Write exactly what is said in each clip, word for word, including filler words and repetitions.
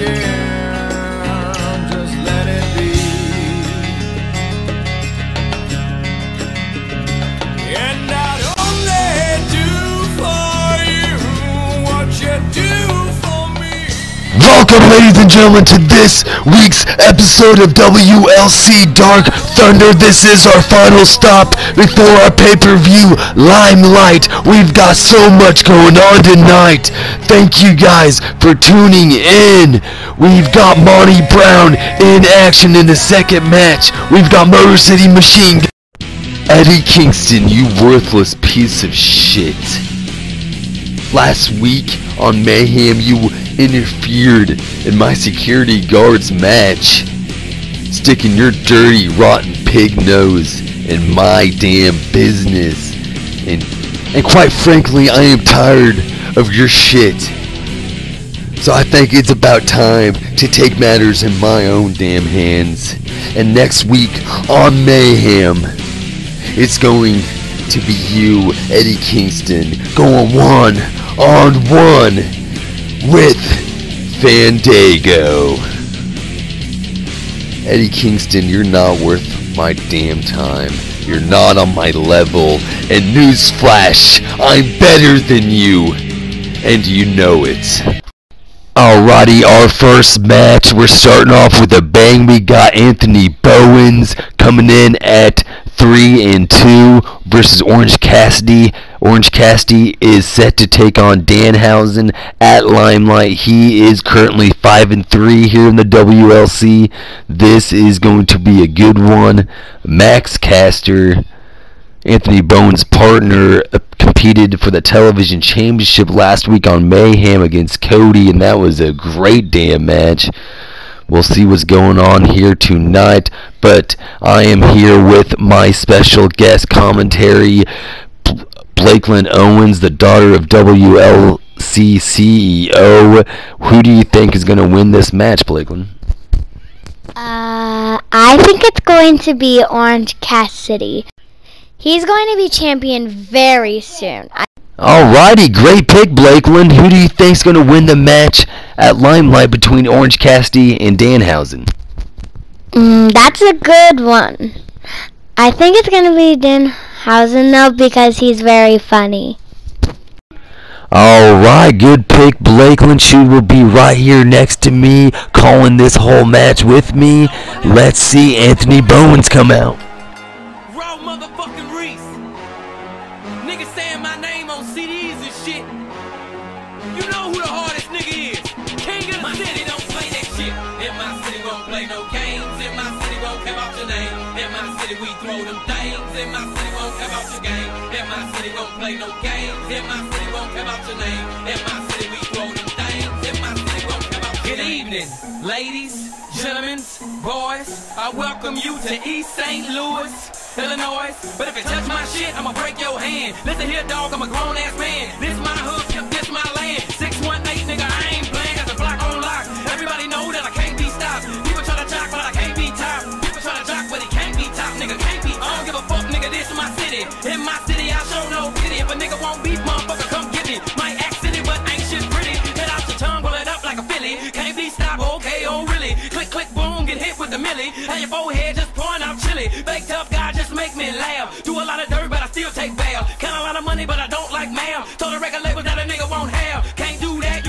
yeah, just let it be. And I'd only do for you what you do for me. Welcome, ladies and gentlemen, to this week's episode of W L C Dark Thunder. This is our final stop before our pay-per-view Limelight. We've got so much going on tonight. Thank you guys for tuning in. We've got Monty Brown in action in the second match. We've got Motor City Machine Gun. Eddie Kingston, you worthless piece of shit. Last week on Mayhem, you interfered in my security guard's match, sticking your dirty, rotten pig nose in my damn business. And, and quite frankly, I am tired of your shit. So I think it's about time to take matters in my own damn hands. And next week on Mayhem, it's going to be you, Eddie Kingston, going one on one with Fandango. Eddie Kingston, you're not worth my damn time. You're not on my level. And newsflash, I'm better than you. And you know it. Alrighty, our first match, we're starting off with a bang. We got Anthony Bowens coming in at three and two versus Orange Cassidy. Orange Cassidy is set to take on Danhausen at Limelight. He is currently five and three here in the W L C. This is going to be a good one. Max Caster, Anthony Bowens' partner, uh, competed for the television championship last week on Mayhem against Cody, and that was a great damn match. We'll see what's going on here tonight, but I am here with my special guest commentary, Blakelyn Owens, the daughter of W L C C E O. Who do you think is going to win this match, Blakelyn? Uh, I think it's going to be Orange Cassidy. He's going to be champion very soon. I Alrighty, great pick, Blakelyn. Who do you think's going to win the match at Limelight between Orange Cassidy and Danhausen? Mm, that's a good one. I think it's going to be Danhausen, though, because he's very funny. Alright, good pick, Blakelyn. She will be right here next to me, calling this whole match with me. Let's see Anthony Bowens come out. Raw motherfucking Reese. Niggas saying my name on C Ds and shit. You know who the hardest nigga is. King of the my city. Don't play that shit. In my city won't play no games. In my city won't care about your name. In my city we throw them things. In my city won't care about your game. In my city won't play no games. In my city won't care about your name. In my city we throw them things. In my city won't care about your name. Good evening, ladies, gentlemen, boys. I welcome you to East Saint Louis, Illinois. But if you touch my shit, I'ma break your hand. Listen here, dog, I'm a grown ass man. This my hood, this my land. six one eight, nigga, I ain't playing. Got the block on lock. Everybody know that I can't be stopped. People try to jock, but I can't be top. People try to jock, but it can't be top. Nigga, can't be. I don't give a fuck, nigga, this is my city. In my city, I show no pity. If a nigga won't beat, motherfucker, come get me. Might act silly, but ain't shit pretty. Head out your tongue, pull it up like a Philly. Can't be stopped, okay, oh really. Click, click, boom, get hit with the millie. And your forehead just pouring out chili. Fake tough guy, just make me laugh. Do a lot of dirt, but I still take bail. Count a lot of money, but I don't like mail. Told the record label that a nigga won't have. Can't do that. You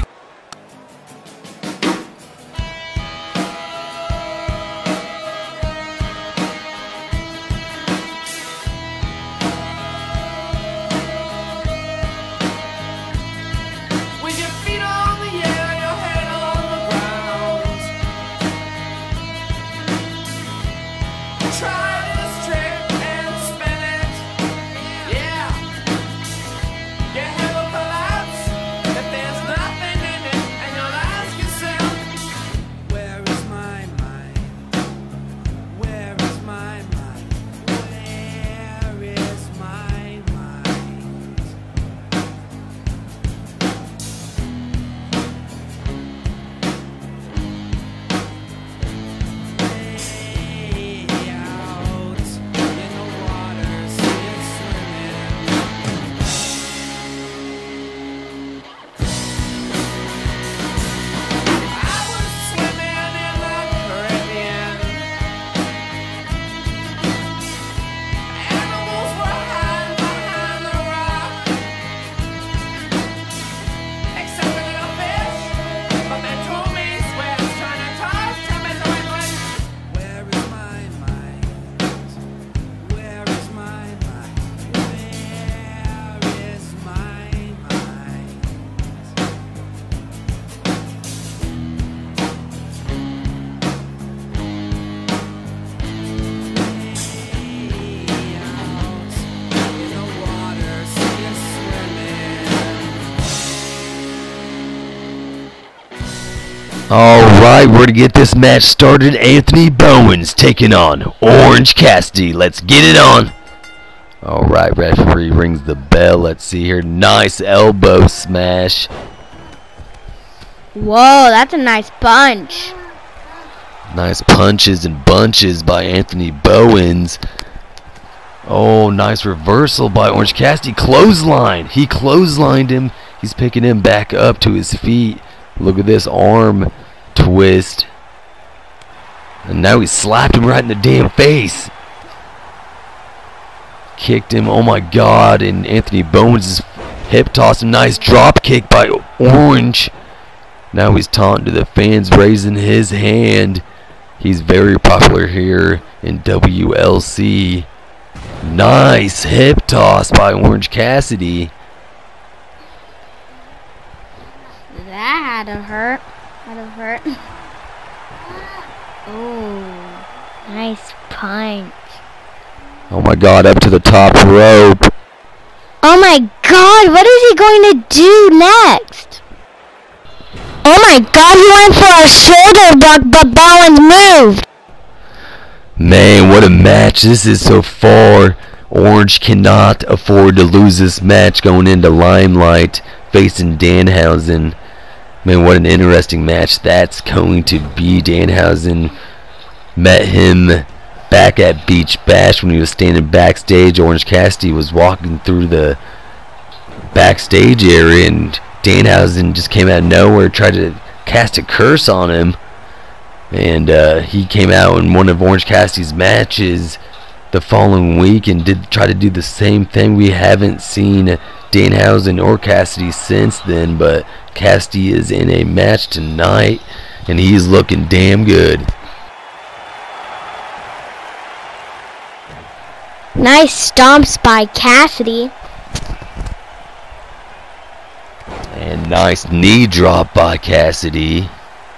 with your feet on the air, your head on the ground. Try this trick and spin it. Yeah. Alright, we're to get this match started. Anthony Bowens taking on Orange Cassidy. Let's get it on. Alright, referee rings the bell. Let's see here. Nice elbow smash. Whoa, that's a nice punch. Nice punches and bunches by Anthony Bowens. Oh, nice reversal by Orange Cassidy. Clothesline. He clotheslined him. He's picking him back up to his feet. Look at this arm twist. And now he slapped him right in the damn face. Kicked him. Oh my god. And Anthony Bowens is hip tossed him. Nice drop kick by Orange. Now he's taunting to the fans, raising his hand. He's very popular here in W L C. Nice hip toss by Orange Cassidy. That had to hurt. Had to hurt. Oh, nice punch. Oh my god, up to the top rope. Oh my god, what is he going to do next? Oh my god, he went for a shoulder block, but Bowens moved. Man, what a match this is so far. Orange cannot afford to lose this match going into Limelight facing Danhausen. Man, what an interesting match that's going to be. Danhausen met him back at Beach Bash when he was standing backstage. Orange Cassidy was walking through the backstage area, and Danhausen just came out of nowhere, tried to cast a curse on him. And uh, he came out in one of Orange Cassidy's matches the following week and did try to do the same thing. We haven't seen Danhausen or Cassidy since then, but Cassidy is in a match tonight, and he's looking damn good. Nice stomps by Cassidy. And nice knee drop by Cassidy.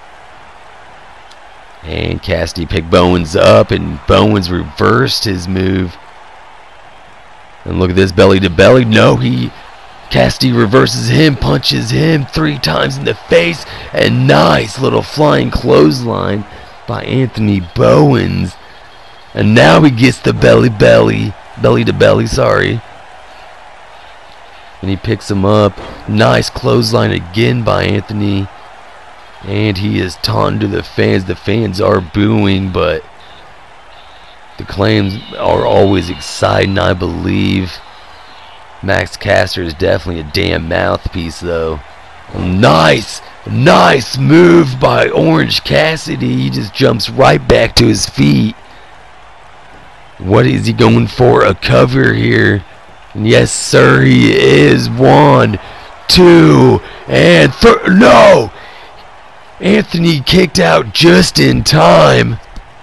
And Cassidy picked Bowens up, and Bowens reversed his move. And look at this, belly to belly. No, he Cassidy reverses him, punches him three times in the face, and nice little flying clothesline by Anthony Bowens. And now he gets the belly belly, belly to belly, sorry. And he picks him up. Nice clothesline again by Anthony. And he is taunting to the fans. The fans are booing, but the claims are always exciting, I believe. Max Caster is definitely a damn mouthpiece, though. Nice, nice move by Orange Cassidy. He just jumps right back to his feet. What is he going for? A cover here. And yes, sir, he is. One, two, and three. No! Anthony kicked out just in time.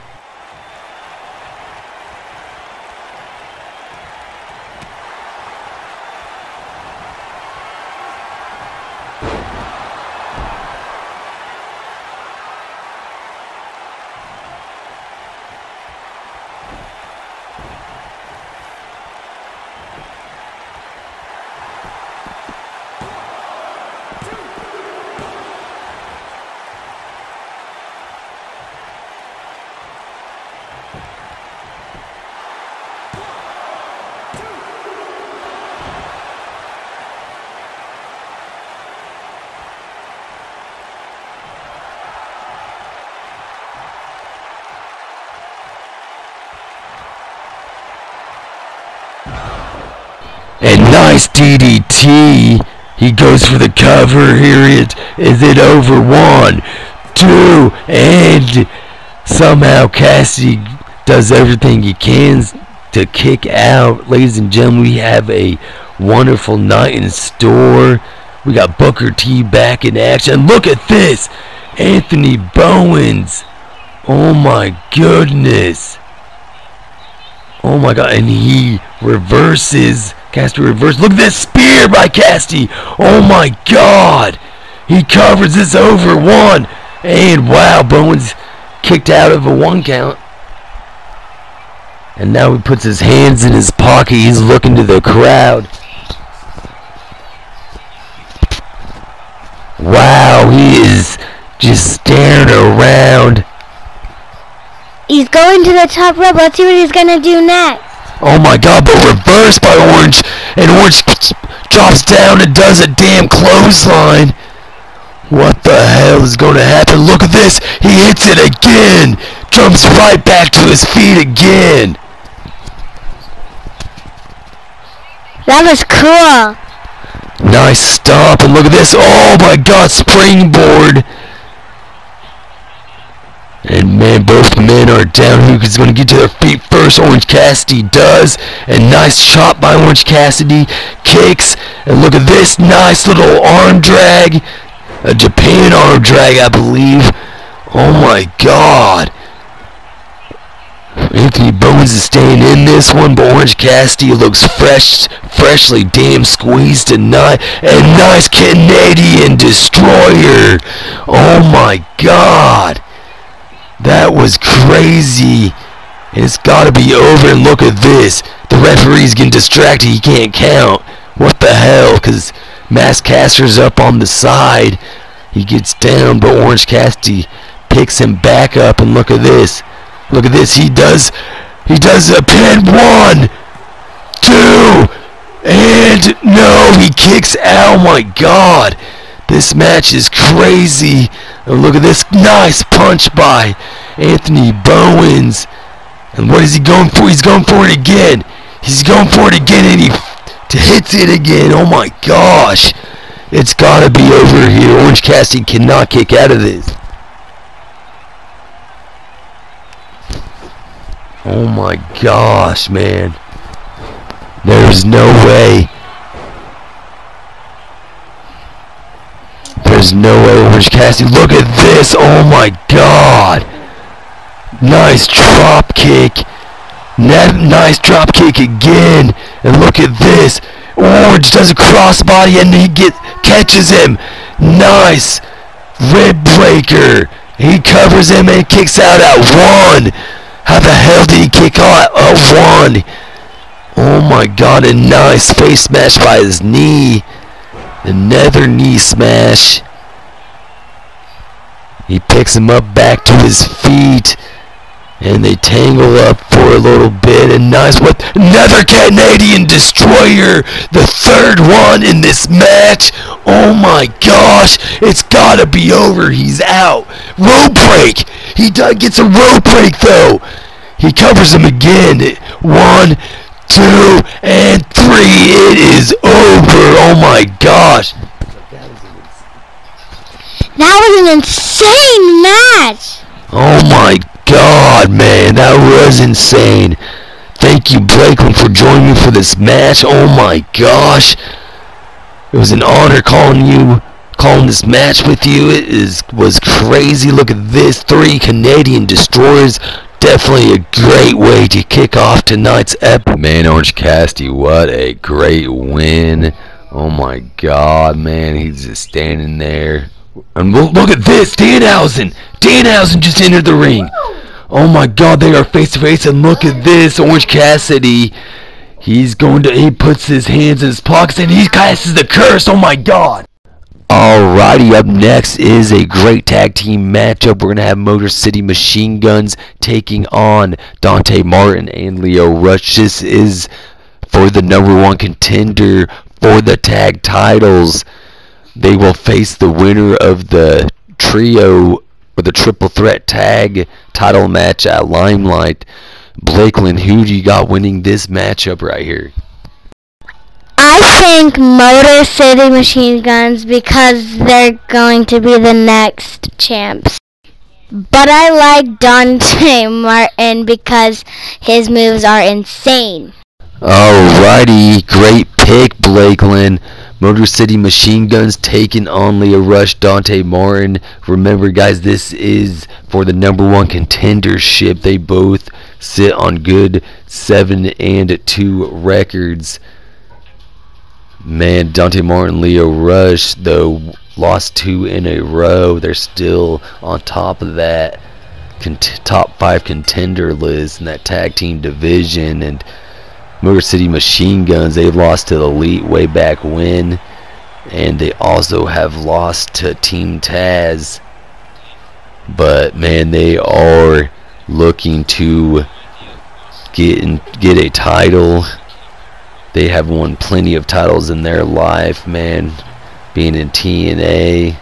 And nice D D T. He goes for the cover. Here it is. It over? One, two, and somehow Cassidy does everything he can to kick out. Ladies and gentlemen, we have a wonderful night in store. We got Booker T back in action. Look at this. Anthony Bowens. Oh my goodness. Oh my god. And he reverses. Cassidy reverse. Look at this spear by Cassidy. Oh my god. He covers this over. One. And wow, Bowens kicked out of a one count. And now he puts his hands in his pocket. He's looking to the crowd. Wow, he is just staring around. He's going to the top rope. Let's see what he's gonna do next. Oh my god, but reversed by Orange, and Orange drops down and does a damn clothesline. What the hell is going to happen? Look at this. He hits it again. Jumps right back to his feet again. That was cool. Nice stop, and look at this. Oh my god, springboard. And man, both men are down. Who's going to get to their feet first? Orange Cassidy does. And nice chop by Orange Cassidy. Kicks. And look at this nice little arm drag. A Japan arm drag, I believe. Oh my god. Anthony Bowens is staying in this one, but Orange Cassidy looks fresh, freshly damn squeezed tonight. And nice Canadian Destroyer. Oh my god. That was crazy. It's gotta be over, and look at this. The referee's getting distracted. He can't count. What the hell? Because Mass Caster's up on the side. He gets down, but Orange Cassidy picks him back up, and look at this. Look at this. He does he does a pin. One, two, and no, he kicks out. Oh my god. This match is crazy. And look at this nice punch by Anthony Bowens. And what is he going for? He's going for it again. He's going for it again, and he hits it again. Oh my gosh. It's gotta be over here. Orange Cassidy cannot kick out of this. Oh my gosh, man. There's no way. There's no way, Orange Cassidy. Look at this. Oh my god. Nice drop kick. Nice drop kick again. And look at this. Orange does a crossbody and he get catches him. Nice rib breaker. He covers him and kicks out at one. How the hell did he kick out at one? Oh my god, a nice face smash by his knee. Another knee smash. He picks him up back to his feet. And they tangle up for a little bit. And nice what? Another Canadian Destroyer. The third one in this match. Oh my gosh. It's gotta be over. He's out. Rope break. He does, gets a rope break though. He covers him again. One, two, and three. It is over. Oh my gosh. That was an insane match. Oh my god, man. That was insane. Thank you, Blakeland, for joining me for this match. Oh my gosh. It was an honor calling you, calling this match with you. It is was crazy. Look at this. Three Canadian Destroyers. Definitely a great way to kick off tonight's episode. Man, Orange Cassidy, what a great win. Oh my god, man. He's just standing there. And look at this. Danhausen. Danhausen just entered the ring. Oh my god, they are face to face. And look at this. Orange Cassidy. He's going to, he puts his hands in his pockets and he casts the curse. Oh my god. Alrighty, up next is a great tag team matchup. We're going to have Motor City Machine Guns taking on Dante Martin and Lio Rush. This is for the number one contender for the tag titles. They will face the winner of the trio or the triple threat tag title match at Limelight. Blakeland, who do you got winning this matchup right here? I think Motor City Machine Guns because they're going to be the next champs. But I like Dante Martin because his moves are insane. Alrighty, great pick, Blakeland. Motor City Machine Guns taking on Lio Rush, Dante Martin. Remember, guys, this is for the number one contendership. They both sit on good seven and two records. Man, Dante Martin, Lio Rush, though, lost two in a row. They're still on top of that cont- top five contender list in that tag team division. And Motor City Machine Guns, they've lost to the Elite way back when. And they also have lost to Team Taz. but man, they are looking to get in, get a title. They have won plenty of titles in their life, man, being in T N A.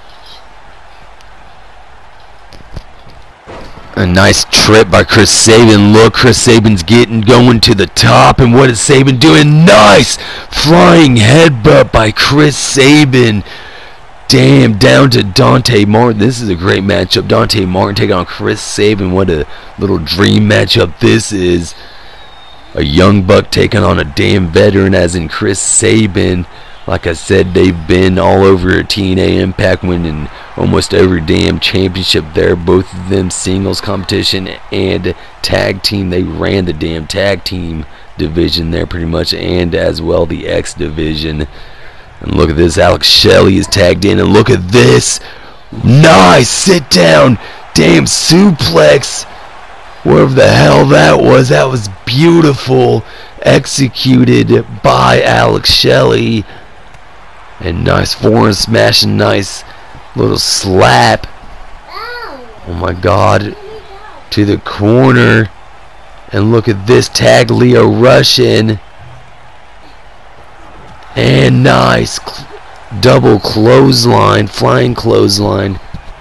A nice trip by Chris Sabin. Look, Chris Sabin's getting going to the top, and what is Sabin doing? Nice flying headbutt by Chris Sabin. Damn, down to Dante Martin. This is a great matchup. Dante Martin taking on Chris Sabin. What a little dream matchup this is. A young buck taking on a damn veteran, as in Chris Sabin. Like I said, they've been all over T N A Impact, winning almost every damn championship there. Both of them singles competition and tag team. They ran the damn tag team division there pretty much, and as well the X division. And look at this, Alex Shelley is tagged in, and look at this. Nice sit down, damn suplex. Whatever the hell that was, that was beautiful. Executed by Alex Shelley. And nice forearm smash, and nice little slap. Oh my god. To the corner. And look at this, tag Leo Rush in. And nice cl- double clothesline, flying clothesline.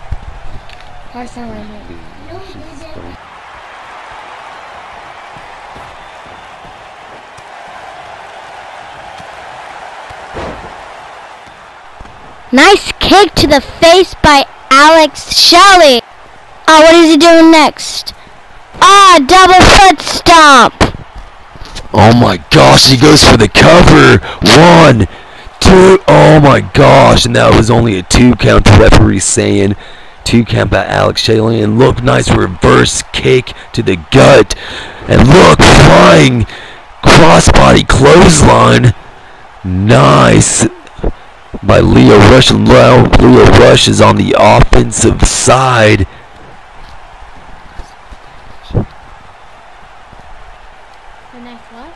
Nice kick to the face by Alex Shelley. Oh, what is he doing next? Ah, oh, double foot stomp. Oh my gosh, he goes for the cover. One, two, oh my gosh. And that was only a two count, the referee saying. Two count by Alex Shelley. And look, nice reverse kick to the gut. And look, flying crossbody clothesline. Nice by Leo Rush. And Leo Rush is on the offensive side. The next what?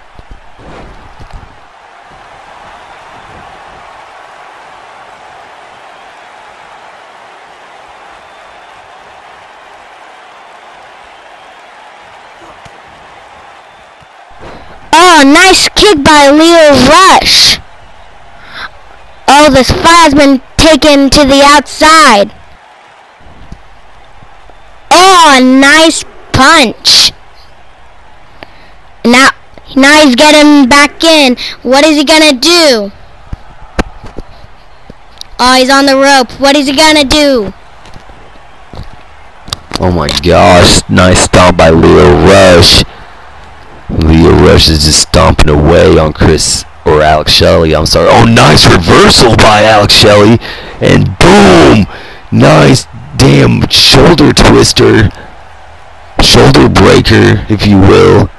Oh, nice kick by Leo Rush. Oh, this fight has been taken to the outside. Oh, a nice punch. Now, now he's getting back in. What is he gonna do? Oh, he's on the rope. What is he gonna do? Oh my gosh, nice stomp by Leo Rush. Leo Rush is just stomping away on Chris, or Alex Shelley, I'm sorry. Oh, nice reversal by Alex Shelley. And boom! Nice damn shoulder twister. Shoulder breaker, if you will.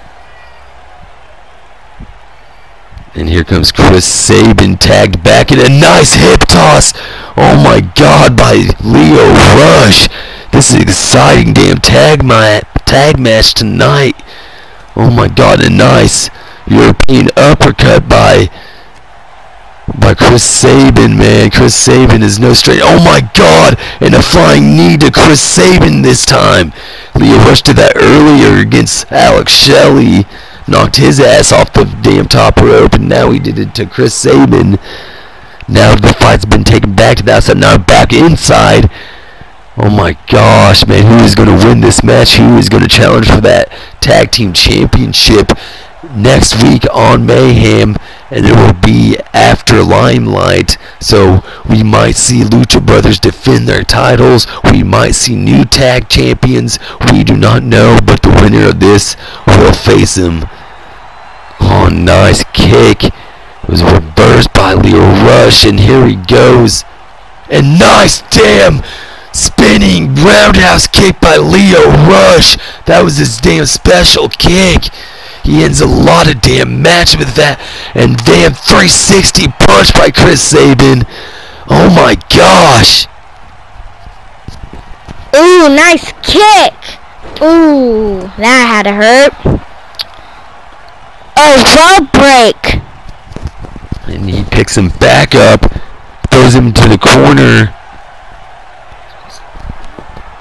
And here comes Chris Sabin, tagged back in a nice hip toss. Oh my god, by Leo Rush. This is an exciting damn tag, ma tag match tonight. Oh my god, a nice European uppercut by by Chris Sabin, man. Chris Sabin is no straight. Oh my god, and a flying knee to Chris Sabin this time. Leo Rush did that earlier against Alex Shelley. Knocked his ass off the damn top rope, and now he did it to Chris Sabin. Now the fight's been taken back to the outside, now back inside. Oh my gosh, man, who is going to win this match? Who is going to challenge for that tag team championship next week on Mayhem? And it will be after Limelight, so we might see Lucha Brothers defend their titles. We might see new tag champions. We do not know, but the winner of this will face him. Oh, nice kick. It was reversed by Leo Rush, and here he goes. And nice damn spinning roundhouse kick by Leo Rush. That was his damn special kick. He ends a lot of damn match with that. And damn three sixty punch by Chris Sabin. Oh my gosh. Ooh, nice kick. Ooh, that had to hurt. Oh, rope break. And he picks him back up, throws him to the corner.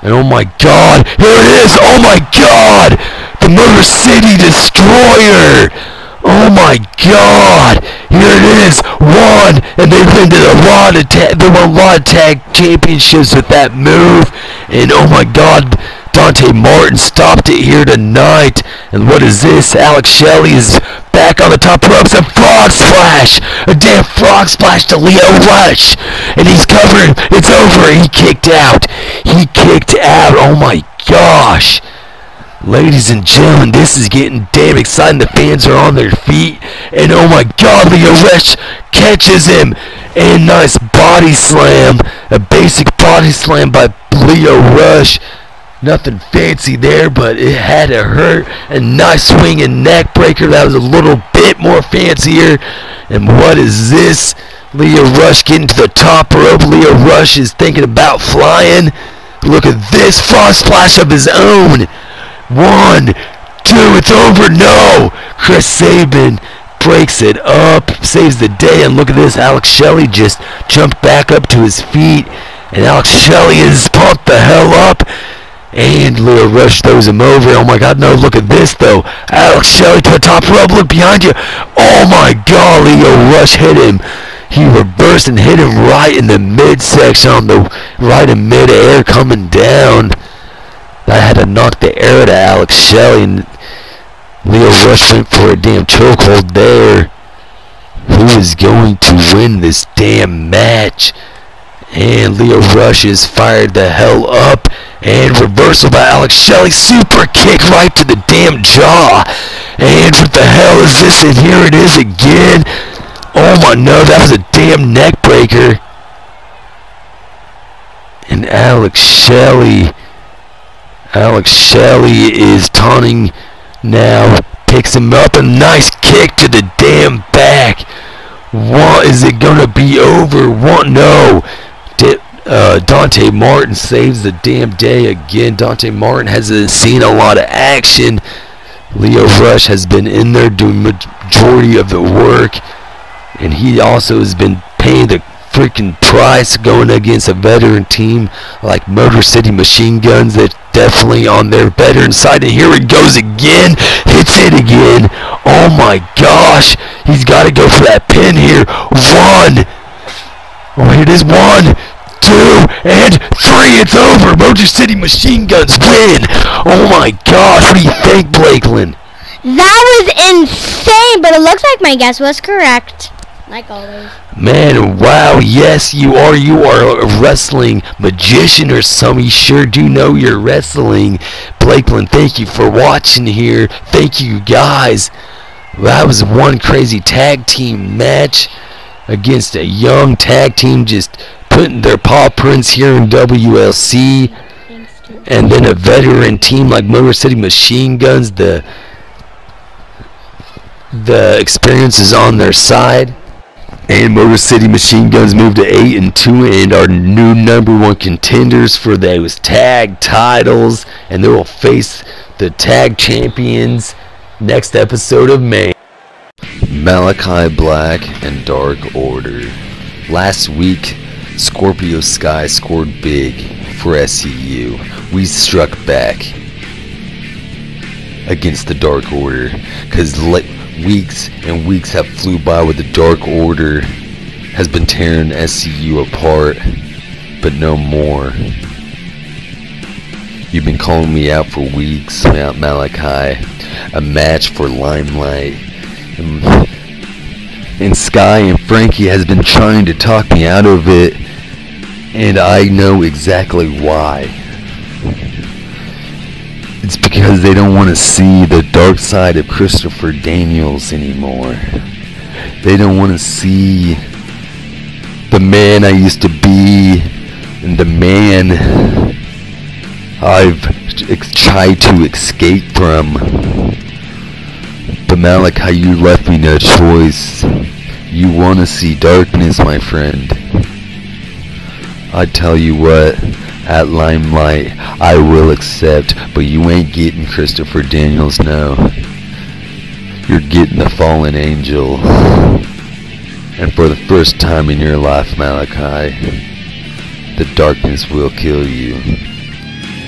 And oh my god, here it is! Oh my god! The Motor City Destroyer! Oh my god! Here it is! One! And they've been to a lot of ta- they won a lot of tag championships with that move. And oh my god, Dante Martin stopped it here tonight. And what is this? Alex Shelley is back on the top ropes. A frog splash! A damn frog splash to Lio Rush! And he's covering. It's over. He kicked out. He kicked out. Oh my gosh. Ladies and gentlemen, this is getting damn exciting. The fans are on their feet. And oh my god, Lio Rush catches him. And nice body slam. A basic body slam by Lio Rush. Nothing fancy there, but it had to hurt. A nice swinging neck breaker. That was a little bit more fancier. And what is this? Lio Rush getting to the top rope. Lio Rush is thinking about flying. Look at this frog splash of his own. One, two, it's over. No! Chris Sabin breaks it up, saves the day, and look at this. Alex Shelley just jumped back up to his feet, and Alex Shelley is pumped the hell up, and Lio Rush throws him over. Oh my god, no, look at this though. Alex Shelley to the top rope, look behind you. Oh my god, Lio Rush hit him. He reversed and hit him right in the midsection, on the right in midair coming down. That had to knock the air out of Alex Shelley, and Lio Rush went for a damn chokehold there. Who is going to win this damn match? And Lio Rush is fired the hell up, and reversal by Alex Shelley, super kick right to the damn jaw. And what the hell is this? And here it is again. Oh my no, that was a damn neck breaker. And Alex Shelley, Alex Shelley is taunting now, picks him up, a nice kick to the damn back. What, is it gonna be over? What? No. Di- uh, Dante Martin saves the damn day again. Dante Martin hasn't seen a lot of action. Lio Rush has been in there doing majority of the work, and he also has been paying the freaking price going against a veteran team like Motor City Machine Guns. That's definitely on their veteran side. And here it goes again, hits it again. Oh my gosh, he's got to go for that pin here. One, oh here it is, one, two, and three. It's over. Motor City Machine Guns win. Oh my gosh, what do you think, Blakeland? That was insane, but it looks like my guess was correct. Like always. Man, wow, yes, you are. You are a wrestling magician or some. You sure do know your wrestling. Blakeland, thank you for watching here. Thank you, guys. That was one crazy tag team match against a young tag team just putting their paw prints here in W L C. And then a veteran team like Motor City Machine Guns. The, the experience is on their side. And Motor City Machine Guns moved to eight and two and are new number one contenders for those tag titles, and they will face the tag champions next episode of May. Malachi Black and Dark Order. Last week, Scorpio Sky scored big for S C U. We struck back against the Dark Order because weeks and weeks have flew by where the Dark Order has been tearing S C U apart, but no more. You've been calling me out for weeks, Malachi. A match for Limelight. And, and Sky and Frankie has been trying to talk me out of it, and I know exactly why. It's because they don't want to see the dark side of Christopher Daniels anymore. They don't want to see the man I used to be and the man I've tried to escape from. But Malachi, you left me no choice. You want to see darkness, my friend. I tell you what, at Limelight, I will accept, but you ain't getting Christopher Daniels, no. You're getting the fallen angel. And for the first time in your life, Malachi, the darkness will kill you.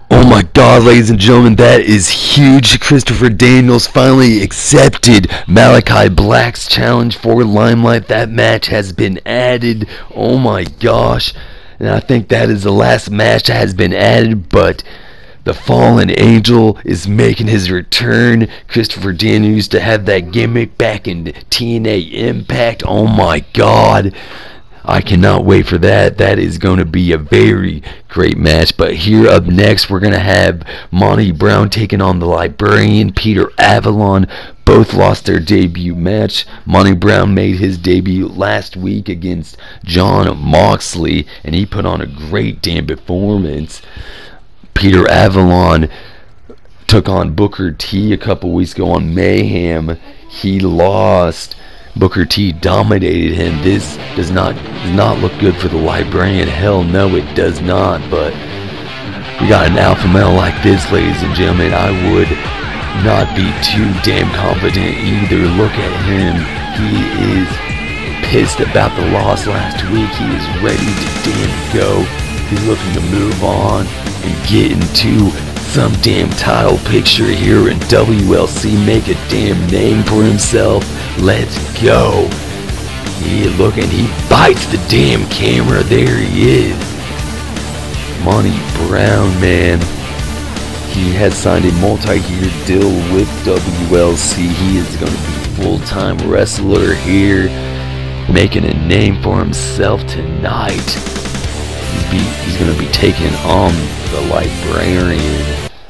Oh my god, ladies and gentlemen, that is huge. Christopher Daniels finally accepted Malachi Black's challenge for Limelight. That match has been added. Oh my gosh. And I think that is the last match that has been added, but the Fallen Angel is making his return. Christopher Daniels used to have that gimmick back in T N A Impact. Oh my god. I cannot wait for that. That is going to be a very great match. But here up next, we're going to have Monty Brown taking on the Librarian, Peter Avalon. Both lost their debut match. Monty Brown made his debut last week against Jon Moxley, and he put on a great damn performance. Peter Avalon took on Booker T a couple weeks ago on Mayhem. He lost. Booker T dominated him. This does not does not look good for the Librarian. Hell no, it does not. But we got an alpha male like this, ladies and gentlemen. I would not be too damn confident either. Look at him. He is pissed about the loss last week. He is ready to damn go. He's looking to move on and get into some damn title picture here in W L C. Make a damn name for himself. Let's go. He looking, he bites the damn camera. There he is. Monty Brown, man. He has signed a multi-year deal with W L C. He is going to be full-time wrestler here, making a name for himself tonight. He's, be, he's going to be taking on the Librarian.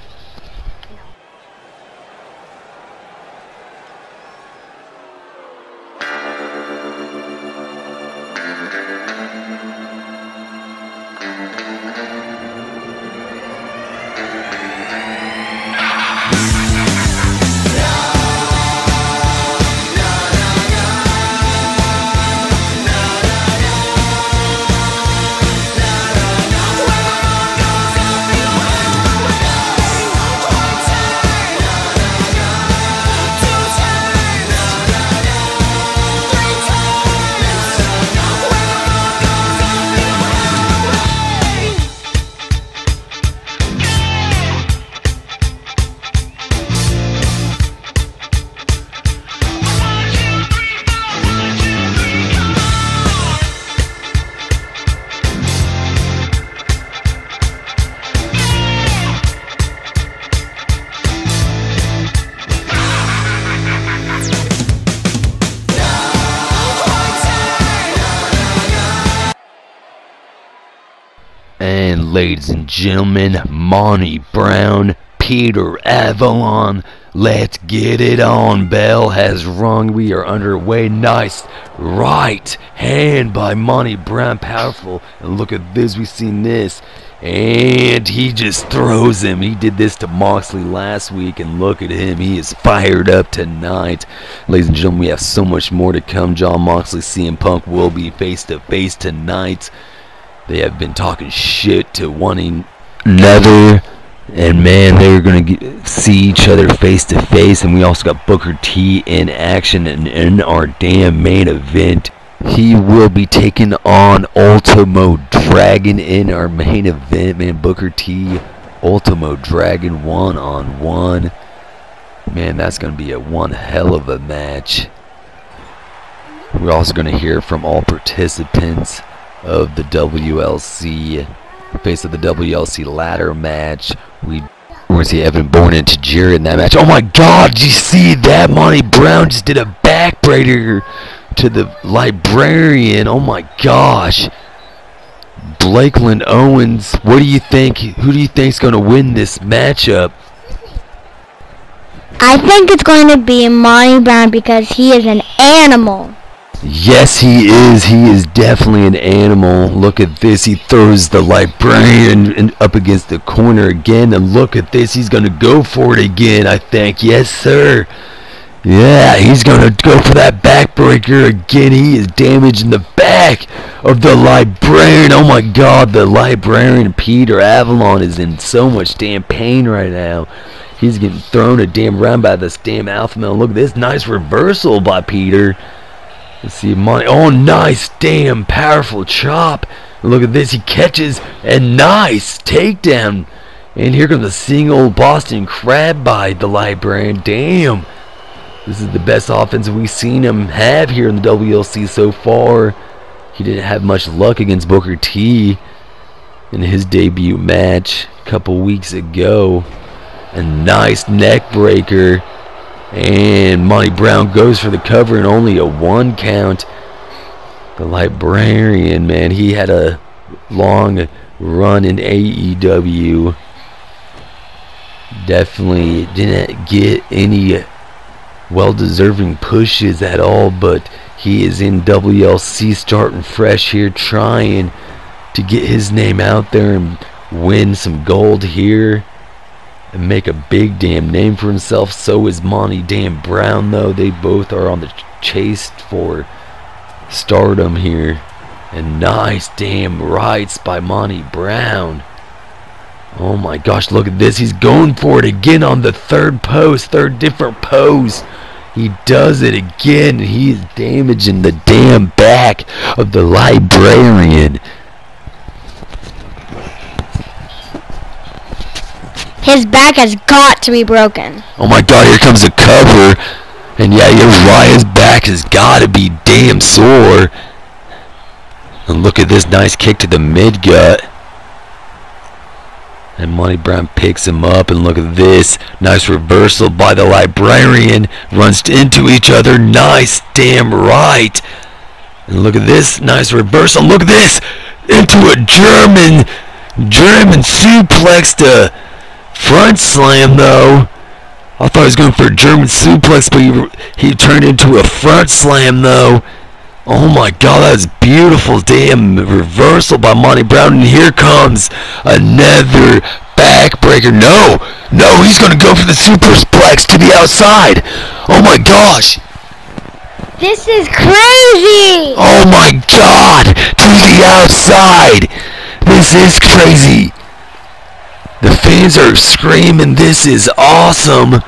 And ladies and gentlemen, Monty Brown, Peter Avalon, let's get it on. Bell has rung. We are underway. Nice right hand by Monty Brown, powerful. And look at this, we've seen this. And he just throws him. He did this to Moxley last week, and look at him. He is fired up tonight. Ladies and gentlemen, we have so much more to come. Jon Moxley, C M Punk will be face to face tonight. They have been talking shit to one another, and man, they're going to see each other face to face. And we also got Booker T in action in, in our damn main event. He will be taking on Ultimo Dragon in our main event, man. Booker T, Ultimo Dragon one on one. Man, that's going to be a one hell of a match. We're also going to hear from all participants of the W L C, face of the W L C ladder match. We we're going to see Evan Bourne and Tajiri in that match. Oh my god, did you see that? Monty Brown just did a backbreaker to the Librarian. Oh my gosh. Blakeland Owens, what do you think? Who do you think's going to win this matchup? I think it's going to be Monty Brown because he is an animal. Yes, he is. He is definitely an animal. Look at this. He throws the Librarian in, up against the corner again. And look at this. He's going to go for it again, I think. Yes, sir. Yeah, he's going to go for that backbreaker again. He is damaging the back of the Librarian. Oh, my God. The Librarian, Peter Avalon, is in so much damn pain right now. He's getting thrown a damn round by this damn alpha male. Look at this nice reversal by Peter. Let's see, Monty. Oh, nice, damn, powerful chop. Look at this. He catches, and nice takedown. And here comes a single Boston Crab by the Librarian. Damn. This is the best offense we've seen him have here in the W L C so far. He didn't have much luck against Booker T in his debut match a couple weeks ago. A nice neck breaker. And Monty Brown goes for the cover and only a one count. The Librarian, man, he had a long run in A E W. Definitely didn't get any well-deserving pushes at all, but he is in W L C starting fresh here, trying to get his name out there and win some gold here and make a big damn name for himself. So is Monty damn Brown, though. They both are on the chase for stardom here. And nice damn rights by Monty Brown. Oh my gosh, look at this. He's going for it again on the third post, third different pose. He does it again. He's damaging the damn back of the Librarian. His back has got to be broken. Oh my god, here comes the cover. And yeah, you're right, his back has got to be damn sore. And look at this nice kick to the mid-gut. And Monty Brown picks him up, and look at this. Nice reversal by the Librarian. Runs into each other. Nice damn right. And look at this. Nice reversal. Look at this. Into a German, German suplex to front slam, though. I thought he was going for a German suplex, but he, he turned into a front slam, though. Oh my god, that was beautiful damn reversal by Monty Brown. And here comes another backbreaker. No, no, he's going to go for the superplex to the outside. Oh my gosh. This is crazy. Oh my god, to the outside. This is crazy. The fans are screaming, this is awesome.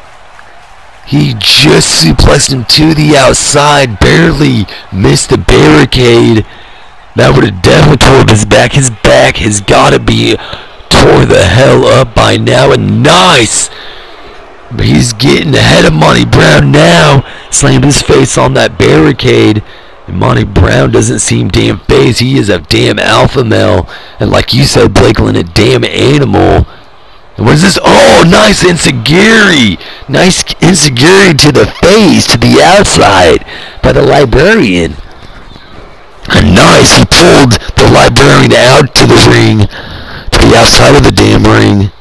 He just suplexed him to the outside, barely missed the barricade. That would have definitely tore his back. His back has got to be tore the hell up by now. And nice! But he's getting ahead of Monty Brown now. Slammed his face on that barricade. And Monty Brown doesn't seem damn phased. He is a damn alpha male. And like you said, Blakeland, a damn animal. What is this? Oh, nice Enziguri. Nice Enziguri to the face, to the outside by the Librarian. And nice, he pulled the Librarian out to the ring, to the outside of the damn ring.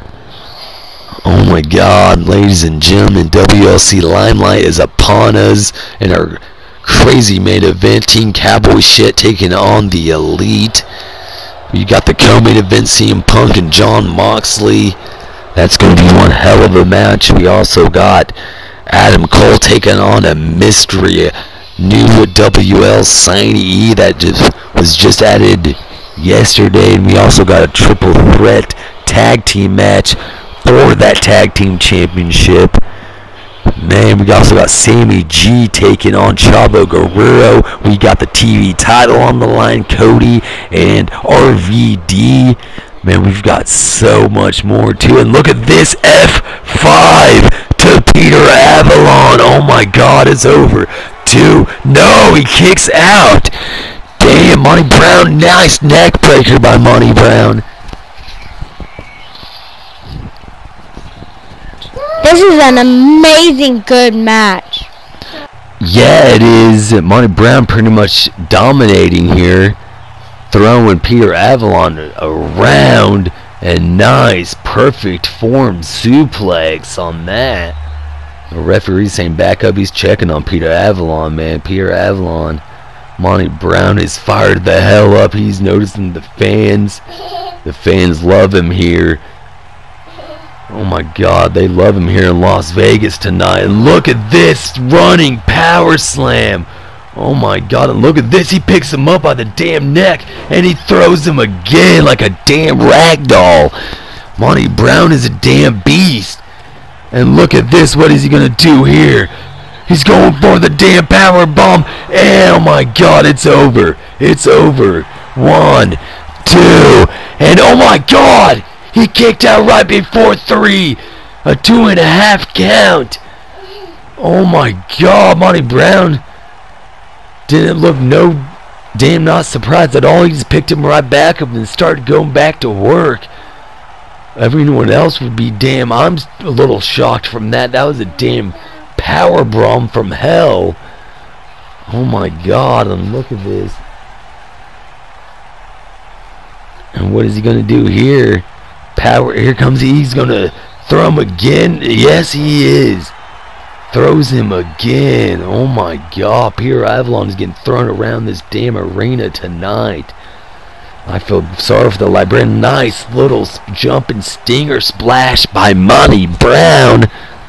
Oh my god, ladies and gentlemen, W L C Limelight is upon us in our crazy main event. Team Cowboy shit taking on the Elite. You got the co-main event, C M Punk and Jon Moxley. That's going to be one hell of a match. We also got Adam Cole taking on a mystery new W L signee that just was just added yesterday. And we also got a triple threat tag team match for that tag team championship. Man, we also got Sammy G taking on Chavo Guerrero. We got the T V title on the line, Cody and R V D. Man, we've got so much more too. And look at this, F five to Peter Avalon. Oh my god, it's over. Two. No, he kicks out. Damn, Monty Brown. Nice neck breaker by Monty Brown. This is an amazing good match. Yeah, it is. Monty Brown pretty much dominating here, throwing Peter Avalon around. And nice, perfect form suplex on that. The referee saying back up. He's checking on Peter Avalon, man. Peter Avalon. Monty Brown is fired the hell up. He's noticing the fans. The fans love him here. Oh my god, they love him here in Las Vegas tonight. And look at this running power slam. Oh my god, and look at this. He picks him up by the damn neck and he throws him again like a damn rag doll. Monty Brown is a damn beast. And look at this. What is he going to do here? He's going for the damn power bomb. And oh my god, it's over. It's over. One, two, and oh my god. He kicked out right before three. A two and a half count. Oh my God, Monty Brown didn't look no damn not surprised at all. He just picked him right back up and started going back to work. Everyone else would be damn. I'm a little shocked from that. That was a damn power bomb from hell. Oh my God, and look at this. And what is he gonna do here? Power, here comes he. He's gonna throw him again. Yes, he is. Throws him again. Oh my God, Peter Avalon is getting thrown around this damn arena tonight. I feel sorry for the librarian. Nice little jumping stinger splash by Monty Brown.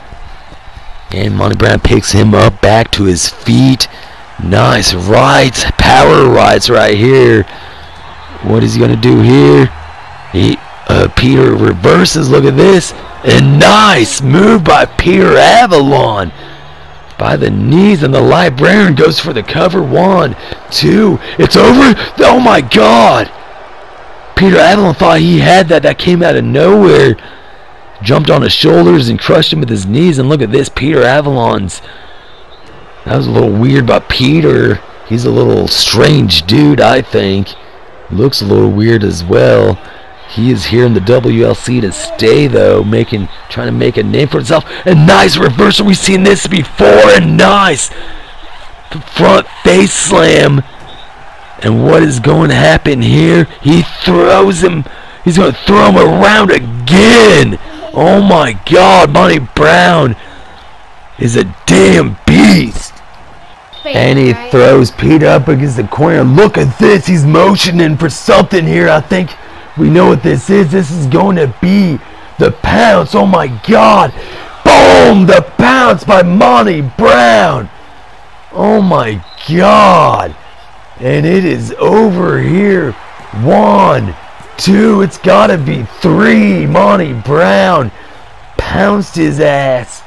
And Monty Brown picks him up back to his feet. Nice rights, power rights right here. What is he gonna do here? He, uh, Peter reverses. Look at this. And nice move by Peter Avalon. By the knees, and the librarian goes for the cover. One, two. It's over. Oh my God. Peter Avalon thought he had that. That came out of nowhere. Jumped on his shoulders and crushed him with his knees. And look at this. Peter Avalon's. That was a little weird by Peter. He's a little strange dude, I think. Looks a little weird as well. He is here in the W L C to stay, though, making, trying to make a name for himself. And nice reversal. We've seen this before. And nice front face slam. And what is going to happen here? He throws him. He's going to throw him around again. Oh my God, Monty Brown is a damn beast. And he throws Peter up against the corner. Look at this. He's motioning for something here. I think we know what this is. This is going to be the pounce. Oh my God. Boom! The pounce by Monty Brown. Oh my God. And it is over here. One, two. It's got to be three. Monty Brown pounced his ass.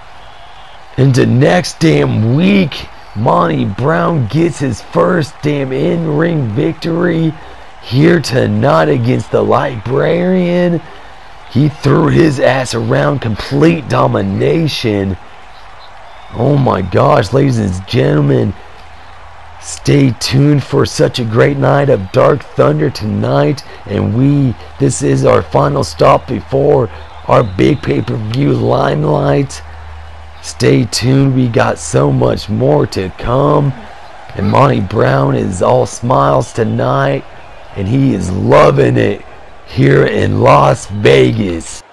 Into next damn week, Monty Brown gets his first damn in-ring victory here tonight against the librarian. He threw his ass around, complete domination. Oh my gosh, ladies and gentlemen, stay tuned for such a great night of Dark Thunder tonight. And we, this is our final stop before our big pay-per-view Limelight. Stay tuned, we got so much more to come. And Monty Brown is all smiles tonight, and he is loving it here in Las Vegas.